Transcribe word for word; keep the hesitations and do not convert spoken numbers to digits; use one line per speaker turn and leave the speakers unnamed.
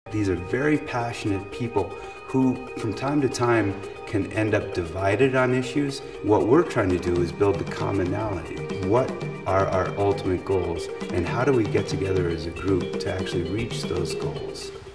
These are very passionate people who, from time to time, can end up divided on issues. What we're trying to do is build the commonality. What are our ultimate goals, and how do we get together as a group to actually reach those goals?